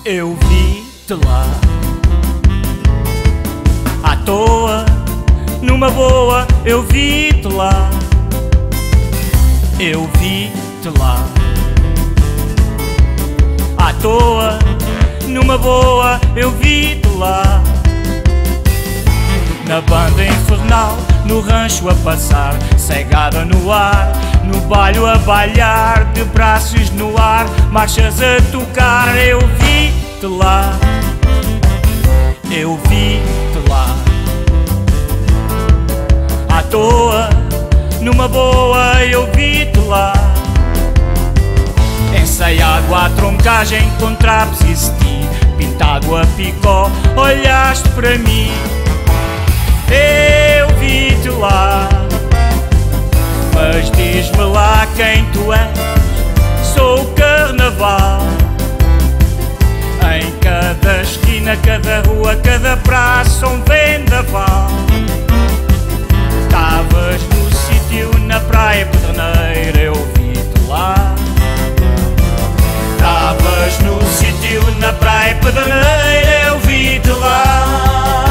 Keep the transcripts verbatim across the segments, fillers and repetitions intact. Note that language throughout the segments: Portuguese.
Eu vi-te lá, à toa, numa boa, eu vi-te lá. Eu vi-te lá, à toa, numa boa, eu vi-te lá. Na banda infernal, no rancho a passar, cegada no ar, no bailho a balhar, de braços no ar, marchas a tocar. Eu vi-te lá, eu vi-te lá, à toa, numa boa, eu vi-te lá. Ensaiado à troncagem, com trapos e cetim, pintado a picó, olhaste para mim. Eu vi-te lá, mas diz-me lá quem tu és. Sou o carnaval, em cada esquina, cada rua, cada praça, um vendaval. Estavas no sítio, na praia Pedreneira, eu vi-te lá. Estavas no sítio, na praia Pedreneira, eu vi-te lá.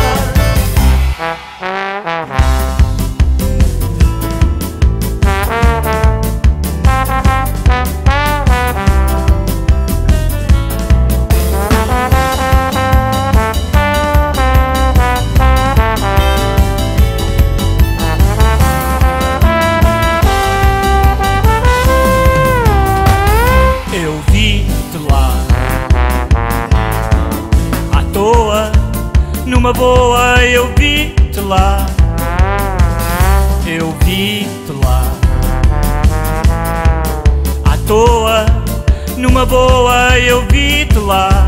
Numa boa, eu vi-te lá, eu vi-te lá, à toa, numa boa, eu vi-te lá.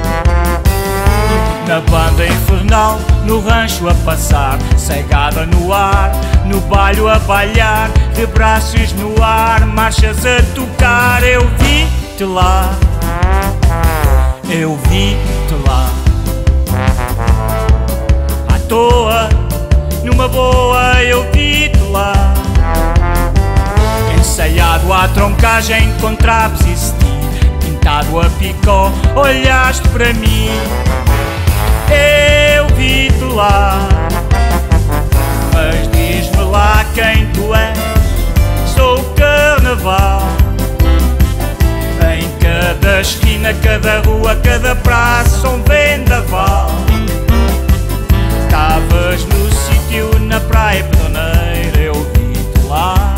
Na banda infernal, no rancho a passar, cegada no ar, no bailho a balhar, de braços no ar, marchas a tocar. Eu vi-te lá, eu vi-te lá, à toa, numa boa, eu vi-te lá. Ensaiado à troncagem, com trapos e cetim, pintado a picó, olhaste para mim. Eu vi-te lá, mas diz-me lá quem tu és. Sou o carnaval, em cada esquina, cada rua, cada praça, um vendaval. Estavas no sítio, na praia Pedreneira, eu vi-te lá.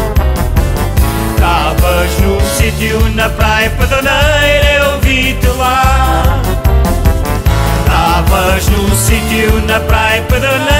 Estavas no sítio, na praia Pedreneira, eu vi-te lá. Estavas no sítio, na praia Pedreneira.